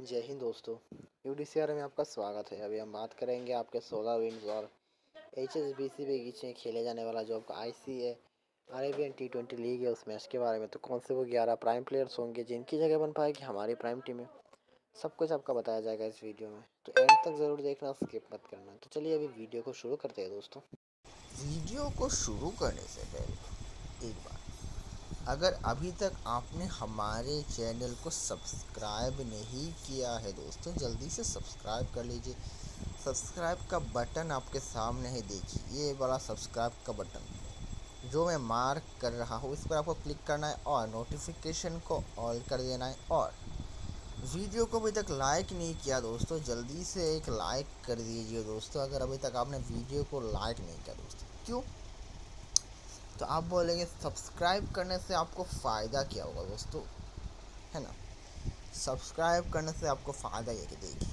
जय हिंद दोस्तों। यूडीसीआर में आपका स्वागत है। अभी हम बात करेंगे आपके 16 विंस और एचएसबीसी के बीच में खेले जाने वाला जो आपका आईसीए अरेबियन T20 लीग है उस मैच के बारे में। तो कौन से वो 11 प्राइम प्लेयर्स होंगे जिनकी जगह बन पाएगी हमारी प्राइम टीम में, सब कुछ आपका बताया जाएगा इस वीडियो में। तो एंड तक ज़रूर देखना, स्किप मत करना। तो चलिए अभी वीडियो को शुरू करते हैं दोस्तों। वीडियो को शुरू करने से पहले एक बार, अगर अभी तक आपने हमारे चैनल को सब्सक्राइब नहीं किया है दोस्तों, जल्दी से सब्सक्राइब कर लीजिए। सब्सक्राइब का बटन आपके सामने है, देखिए ये वाला सब्सक्राइब का बटन जो मैं मार्क कर रहा हूँ, इस पर आपको क्लिक करना है और नोटिफिकेशन को ऑल कर देना है। और वीडियो को अभी तक लाइक नहीं किया दोस्तों, जल्दी से एक लाइक कर दीजिए दोस्तों। अगर अभी तक आपने वीडियो को लाइक नहीं किया दोस्तों, क्यों? तो आप बोलेंगे सब्सक्राइब करने से आपको फ़ायदा क्या होगा दोस्तों, है ना? सब्सक्राइब करने से आपको फ़ायदा ये कि देखिए,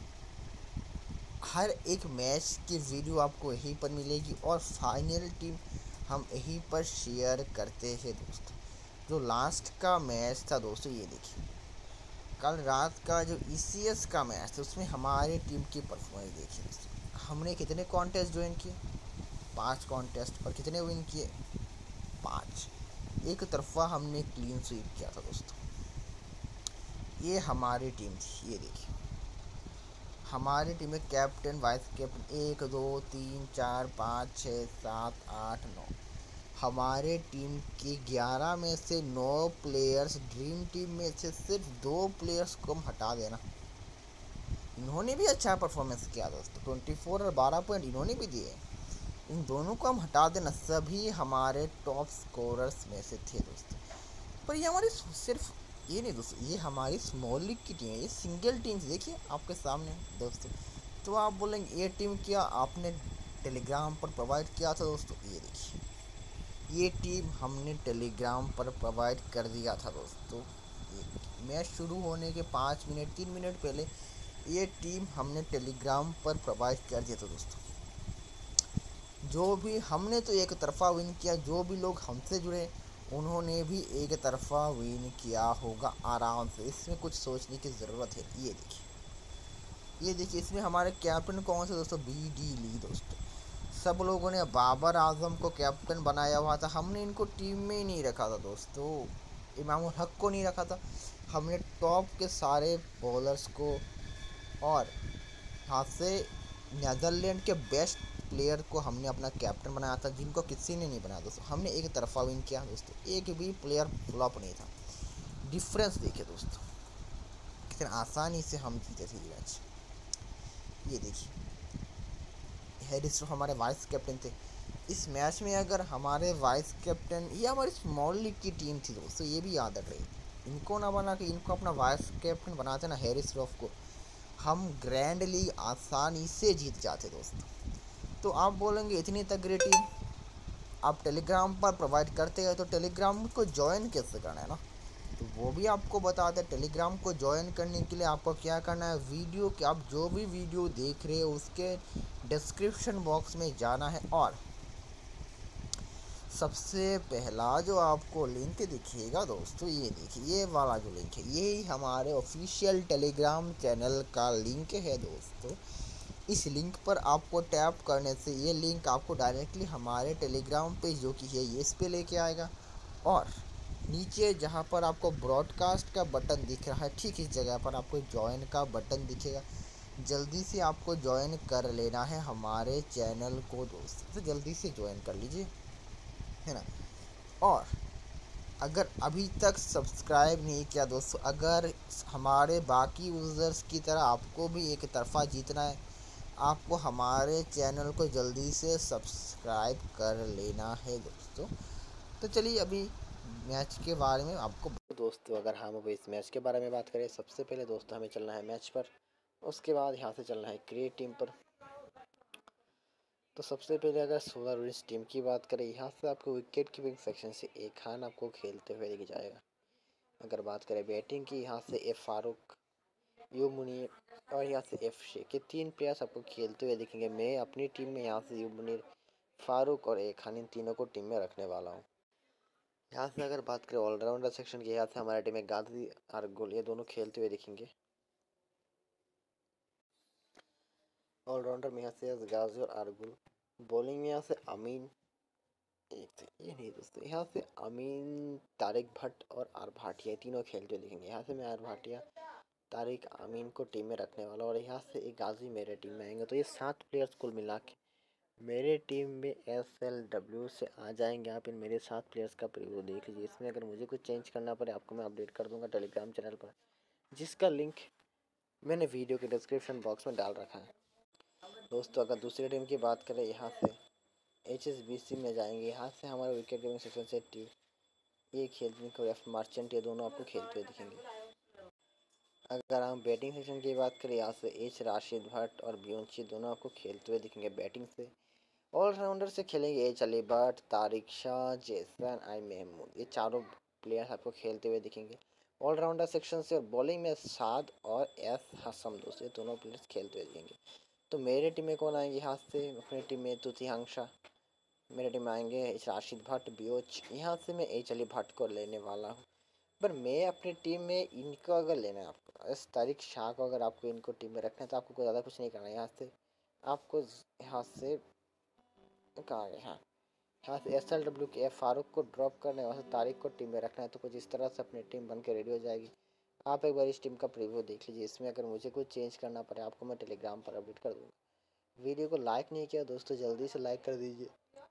हर एक मैच की वीडियो आपको यहीं पर मिलेगी और फाइनल टीम हम यहीं पर शेयर करते हैं दोस्तों। जो लास्ट का मैच था दोस्तों, ये देखिए कल रात का जो ईसीएस का मैच था, उसमें हमारी टीम की परफॉर्मेंस देखिए दोस्तों। हमने कितने कॉन्टेस्ट ज्वाइन किए? 5 कॉन्टेस्ट। और कितने विन किए? 5। एक तरफा हमने क्लीन स्वीप किया था दोस्तों। ये हमारी टीम थी, ये देखिए हमारी टीम में कैप्टन वाइस कैप्टन 1 2 3 4 5 6 7 8 9। हमारे टीम के 11 में से 9 प्लेयर्स, ड्रीम टीम में से सिर्फ 2 प्लेयर्स को हम हटा देना। इन्होंने भी अच्छा परफॉर्मेंस किया दोस्तों, 24 और 12 पॉइंट इन्होंने भी दिए। इन दोनों को हम हटा देना, सभी हमारे टॉप स्कोरर्स में से थे दोस्तों। पर ये हमारी सिर्फ ये नहीं दोस्तों, ये हमारी स्मॉल लीग की टीम है, ये सिंगल टीम देखिए आपके सामने दोस्तों। तो आप बोलेंगे ये टीम क्या आपने टेलीग्राम पर प्रोवाइड किया था दोस्तों? ये देखिए, ये टीम हमने टेलीग्राम पर प्रोवाइड कर दिया था दोस्तों। ये मैच शुरू होने के 5 मिनट 3 मिनट पहले ये टीम हमने टेलीग्राम पर प्रोवाइड कर दिया था दोस्तों। जो भी हमने तो एक तरफ़ा विन किया, जो भी लोग हमसे जुड़े उन्होंने भी एक तरफ़ा विन किया होगा आराम से, इसमें कुछ सोचने की ज़रूरत है। ये देखिए इसमें हमारे कैप्टन कौन से दोस्तों? BD ली दोस्तों। सब लोगों ने बाबर आजम को कैप्टन बनाया हुआ था, हमने इनको टीम में ही नहीं रखा था दोस्तों। इमामुल हक को नहीं रखा था, हमने टॉप के सारे बॉलर्स को और हाथ से नीदरलैंड के बेस्ट प्लेयर को हमने अपना कैप्टन बनाया था, जिनको किसी ने नहीं बनाया दोस्तों। हमने एक तरफा विन किया दोस्तों, एक भी प्लेयर फ्लॉप नहीं था। डिफरेंस देखिए दोस्तों, कितनी आसानी से हम जीते थे ये मैच। ये देखिए हैरिस श्रॉफ हमारे वाइस कैप्टन थे इस मैच में। अगर हमारे वाइस कैप्टन, ये हमारी स्मॉल लीग की टीम थी दोस्तों, ये भी याद रहे। इनको ना बना के इनको अपना वाइस कैप्टन बनाते ना हैरिस श्रॉफ को, हम ग्रैंड लीग आसानी से जीत जाते दोस्तों। तो आप बोलेंगे इतनी तगड़ी टीम आप टेलीग्राम पर प्रोवाइड करते हैं, तो टेलीग्राम को ज्वाइन कैसे करना है ना, तो वो भी आपको बता दें। टेलीग्राम को ज्वाइन करने के लिए आपको क्या करना है, वीडियो के आप जो भी वीडियो देख रहे हो उसके डिस्क्रिप्शन बॉक्स में जाना है और सबसे पहला जो आपको लिंक दिखेगा दोस्तों, ये देखिए ये वाला जो लिंक है, यही हमारे ऑफिशियल टेलीग्राम चैनल का लिंक है दोस्तों। इस लिंक पर आपको टैप करने से ये लिंक आपको डायरेक्टली हमारे टेलीग्राम पे जो कि है ये इस पे लेके आएगा। और नीचे जहाँ पर आपको ब्रॉडकास्ट का बटन दिख रहा है, ठीक इस जगह पर आपको ज्वाइन का बटन दिखेगा। जल्दी से आपको ज्वाइन कर लेना है हमारे चैनल को दोस्तों, तो जल्दी से ज्वाइन कर लीजिए, है ना? और अगर अभी तक सब्सक्राइब नहीं किया दोस्तों, अगर हमारे बाकी यूज़र्स की तरह आपको भी एक तरफ़ा जीतना है, आपको हमारे चैनल को जल्दी से सब्सक्राइब कर लेना है दोस्तों। तो चलिए अभी मैच के बारे में आपको दोस्तों अगर हम अब इस मैच के बारे में बात करें, सबसे पहले दोस्तों हमें चलना है मैच पर, उसके बाद यहाँ से चलना है क्रिएट टीम पर। तो सबसे पहले अगर 16 रन टीम की बात करें, यहाँ से आपको विकेट कीपिंग सेक्शन से एक खान आपको खेलते हुए दिख जाएगा। अगर बात करें बैटिंग की, यहाँ से एफ फारूक, यू मुनीर और यहाँ से एफ शेख, ये 3 प्लेयर्स आपको खेलते हुए दिखेंगे। मैं अपनी टीम में यहाँ से यू मुनीर, फारूक और एक खान, इन तीनों को टीम में रखने वाला हूँ। यहाँ से अगर बात करें ऑलराउंडर सेक्शन की, यहाँ से हमारी टीम में गाजी और गुल, ये दोनों खेलते हुए दिखेंगे। ऑलराउंडर में यहाँ से गाजी और अरगुल, बॉलिंग में यहाँ से अमीन, एक ये नहीं दोस्तों, यहाँ से अमीन, तारिक भट्ट और आर भाटिया तीनों खेलते हुए दिखेंगे। यहाँ से मैं आर भाटिया, तारिक, अमीन को टीम में रखने वाला और यहाँ से एक गाजी मेरे टीम में आएंगे। तो ये 7 प्लेयर्स कुल मिला के मेरे टीम में SLW से आ जाएंगे। आप इन मेरे 7 प्लेयर्स का प्रीव्यू देख लीजिए। इसमें अगर मुझे कुछ चेंज करना पड़े आपको मैं अपडेट कर दूंगा टेलीग्राम चैनल पर, जिसका लिंक मैंने वीडियो के डिस्क्रिप्शन बॉक्स में डाल रखा है। दोस्तों अगर दूसरी टीम की बात करें, यहाँ से HSBC में जाएंगे। यहाँ से हमारे विकेट कीपिंग सेक्शन से ये खेलने को एफ मार्चेंट, ये दोनों आपको खेलते हुए दिखेंगे। अगर हम बैटिंग सेक्शन की बात करें, यहाँ से एच राशिद भट्ट और ब्यूंची दोनों आपको खेलते हुए दिखेंगे बैटिंग से। ऑलराउंडर से खेलेंगे H Ali Bhat, Tariq Shah, Jason, I Mahmood, ये चारों प्लेयर्स आपको खेलते हुए दिखेंगे ऑलराउंडर सेक्शन से। और बॉलिंग में साद और एस हसम, दोस्तों ये दोनों प्लेयर्स खेलते हुए दिखेंगे। तो मेरे टीम में कौन आएंगे, यहाँ से अपनी टीम में तुतिहांशा, मेरे टीम में आएंगे राशिद भट्ट, बियोच। यहाँ से मैं एच अली भट्ट को लेने वाला हूँ, पर मैं अपनी टीम में इनको अगर लेना है आपको, इस तारिक शाह को अगर आपको इनको टीम में रखना है तो आपको कोई ज़्यादा कुछ नहीं करना है। यहाँ से आपको यहाँ से कहाँ गए, हाँ यहाँ से SLW के फारूक को ड्रॉप करना है, वहाँ से तारिक को टीम में रखना है। तो कुछ इस तरह से अपनी टीम बन के रेडी हो जाएगी। आप एक बार इस टीम का प्रीव्यू देख लीजिए। इसमें अगर मुझे कुछ चेंज करना पड़े आपको मैं टेलीग्राम पर अपडेट कर दूँगा। वीडियो को लाइक नहीं किया दोस्तों, जल्दी से लाइक कर दीजिए।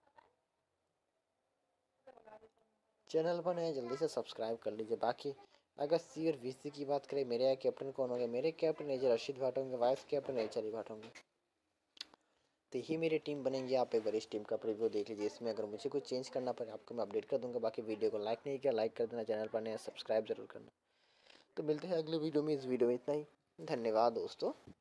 चैनल पर नए जल्दी से सब्सक्राइब कर लीजिए। बाकी अगर C और VC की बात करें, मेरे यहाँ कैप्टन कौन होंगे, मेरे कैप्टन एज रशीद भाट होंगे, vice captain H Ali Bhat होंगे। तो यही मेरी टीम बनेंगी। आप एक बार इस टीम का प्रीव्यू देख लीजिए। इसमें अगर मुझे कुछ चेंज करना पड़े आपको मैं अपडेट कर दूंगा। बाकी वीडियो को लाइक नहीं किया लाइक कर देना, चैनल पर नया सब्सक्राइब जरूर करना। तो मिलते हैं अगले वीडियो में। इस वीडियो में इतना ही, धन्यवाद दोस्तों।